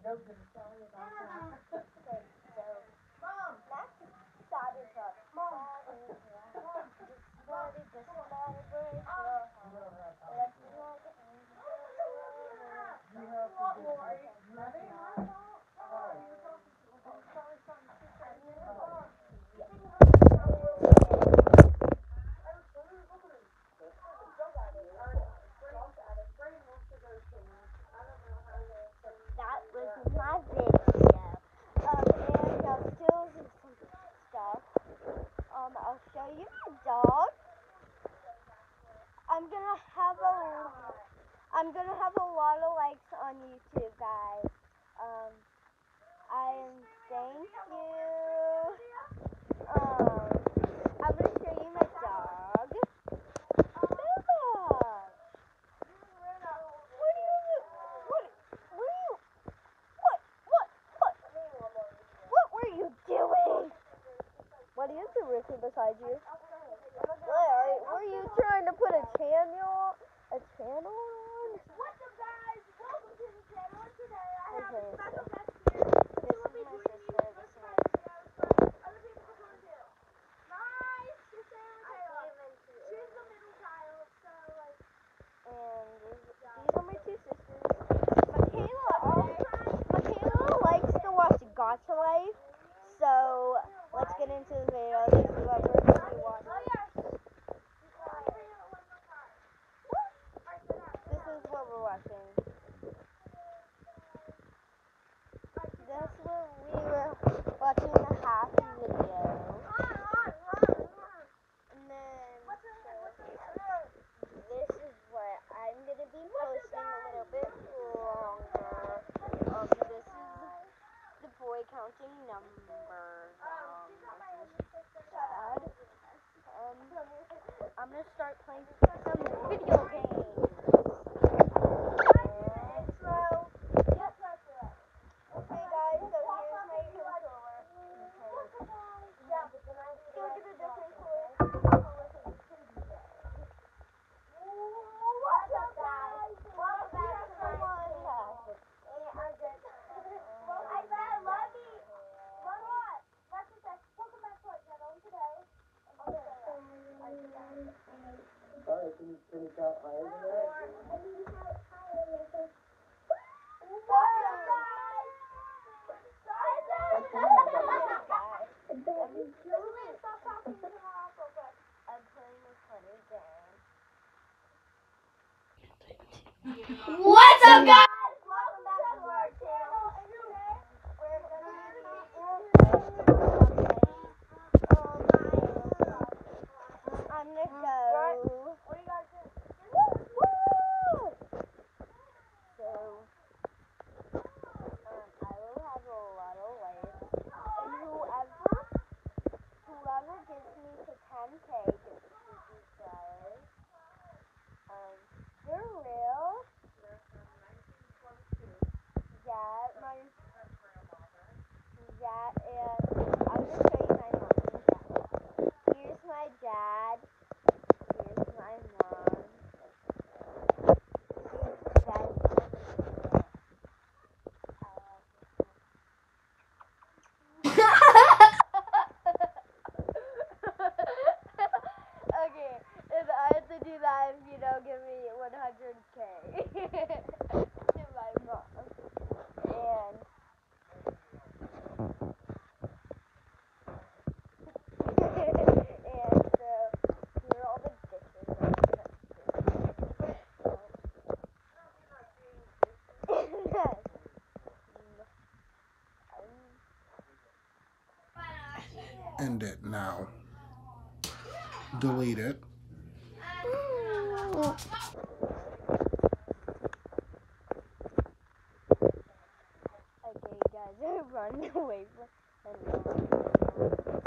That was my video. And I'll still do some stuff. I'll show you my dog. I'm gonna have a lot of likes on YouTube, guys. Thank you. I'm gonna show you my dog. Bella. What were you doing? What is the Ricky beside you? Were you trying to put a channel on? What's up, guys? Welcome to the channel. Today I have a special guest here. This will be doing these videos for other people to do. My sister Michaela. She's the middle child, so like. And these are my two sisters. Michaela likes to watch Gacha Life, so let's get into the video. This is what we're going to be watching. This is what we're watching. That's what we were watching the half video. And then this is what I'm going to be posting a little bit longer. This is the boy counting numbers. Dad. I'm going to start playing some video games. Okay, guys, so here's my controller. Look at the different colors. What's up, guys? Welcome back to my channel. Alright, can you count higher than that? I'm playing a funny game. What's up, guys? Welcome back to our channel. We're I'm gonna go. What are you guys doing? Woo! So, I will have a lot of likes, and whoever gets me to 10K gets a subscriber. You're real. And I'm gonna show you my mom and dad. Here's my dad. Here's my mom. Here's dad. Okay, if I have to do that if you don't give me 100K to my mom. And so here are all the dishes. End it now. Delete it. Okay, guys, I run away from.